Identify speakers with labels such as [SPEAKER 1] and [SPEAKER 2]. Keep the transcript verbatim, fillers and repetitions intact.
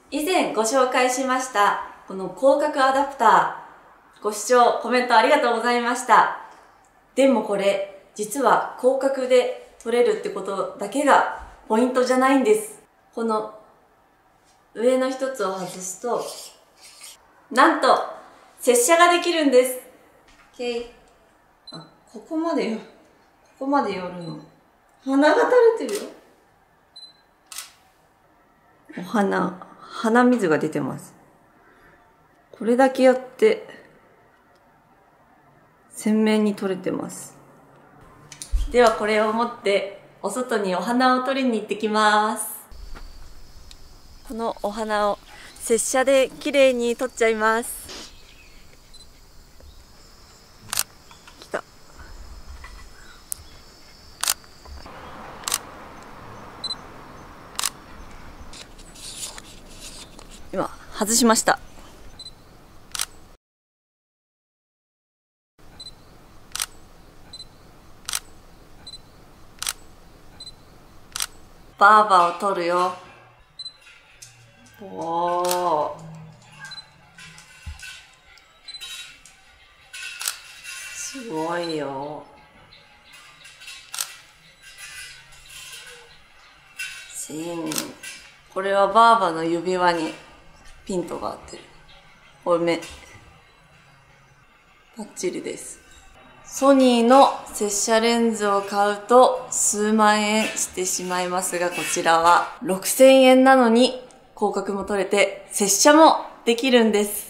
[SPEAKER 1] 以前ご紹介しましたこの広角アダプター、ご視聴コメントありがとうございました。でもこれ実は広角で撮れるってことだけがポイントじゃないんです。この上の一つを外すとなんと接写ができるんです。 OK。 あ、ここまでよここまで寄るの。鼻が垂れてるよ。お花鼻水が出てます。これだけやって鮮明に撮れてます。ではこれを持ってお外にお花を取りに行ってきます。このお花を接写で綺麗に撮っちゃいます。来た。今外しました。バーバを撮るよ。おー、すごいよ。チン。これはバーバの指輪にピントが合ってる。これ目バッチリです。ソニーの接写レンズを買うと数万円してしまいますが、こちらはろくせんえんなのに広角も撮れて接写もできるんです。